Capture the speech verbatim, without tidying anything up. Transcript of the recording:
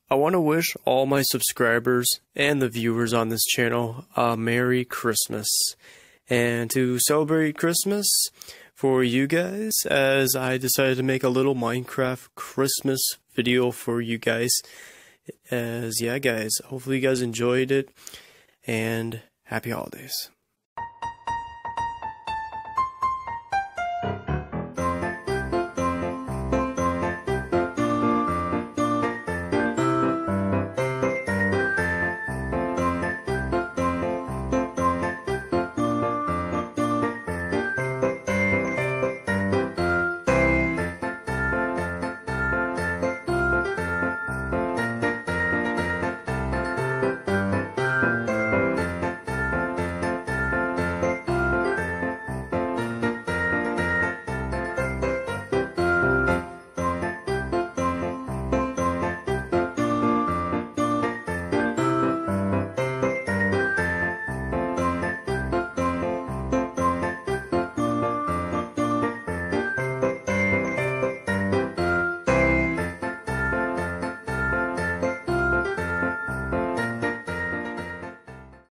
I want to wish all my subscribers and the viewers on this channel a Merry Christmas. And to celebrate Christmas for you guys, as I decided to make a little Minecraft Christmas video for you guys. As yeah guys, hopefully you guys enjoyed it, and happy holidays.